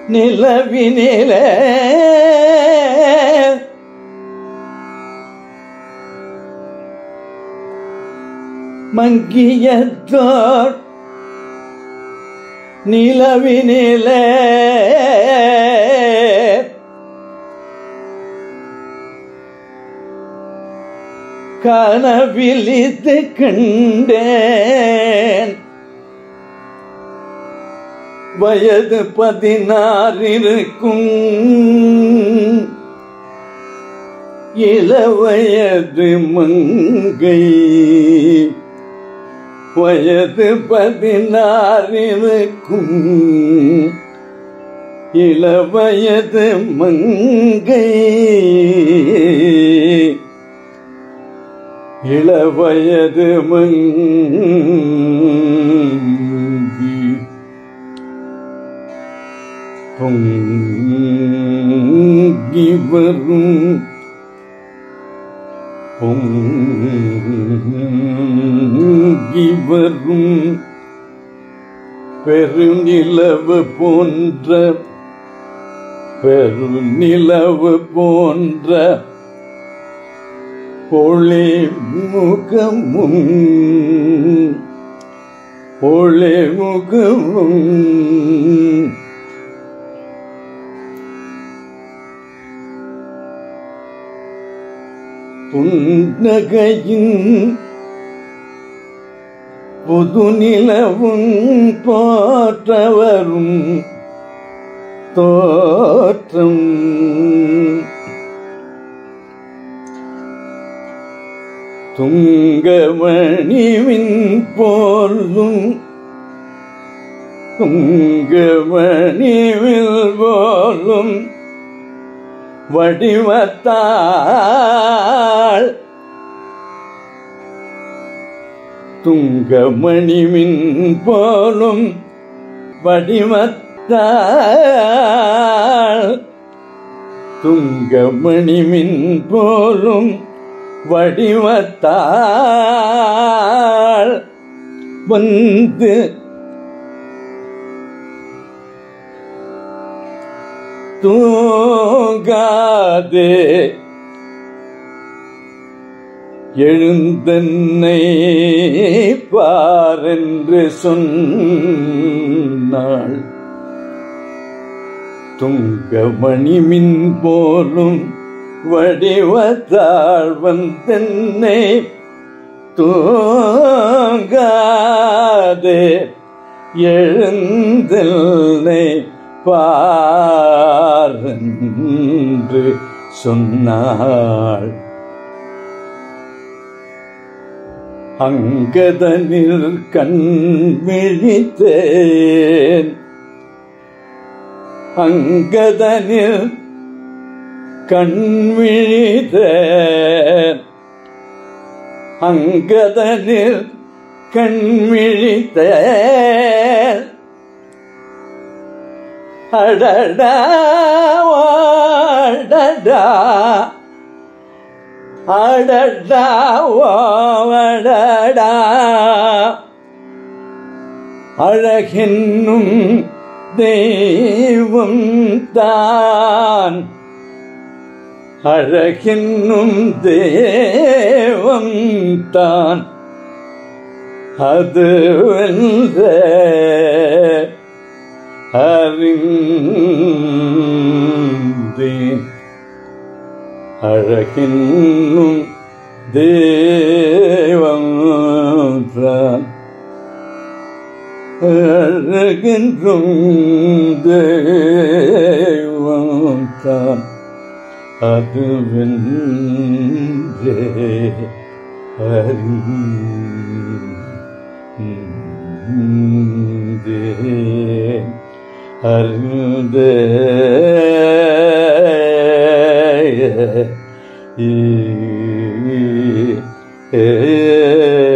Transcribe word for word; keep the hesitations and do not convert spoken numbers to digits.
நிலவினிலே மங்கியதோர் நிலவினிலே கனவிலித்து கண்டேன் வயது பதினாறிருக்கும் இளவயது மங்கை வயது பதினாறிருக்கும் இளவயது மங்கை இளவயது மங்கி பொங்கி வரும் பொங்கி வரும் பெருநிலவு போன்ற பெருநிலவு போன்ற ஒளி முகமும் ஒளி முகமும் புன்னகையின் புது நிலவும் போற்றவரும் தோற்றம் துங்கமணிவின் போலும் துங்கமணிவில் போலும் வடிவத்தாள் துங்கமணிவின் போலும் வடிவத்தாள் துங்கமணிவின் போலும் வடிவத்தாள் வந்து தூங்காதே எழுந்தன்னை பாரென்று சொன்னாள் துங்கமணிமின் போலும் வடிவத்தாள் வந்தென்னை தூங்காதே எழுந்தன்னை பாரென்று சொன்னாள் அங்கதனில் கண் விழித்தேன் அங்கதனில் கண் விழித்தேன் அங்கதனில் கண் விழித்தேன் அடடா அடடா அடடா அடடா அழகென்னும் தெய்வம் தான் அழகென்னும் தெய்வம் தான் அது வென்ற அறிந்தேன் அழகென்னும் தெய்வம் தான் அழகென்றும் தெய்வம் தான் அது வென்றே அறிந்தேன் அறிந்தே ஏ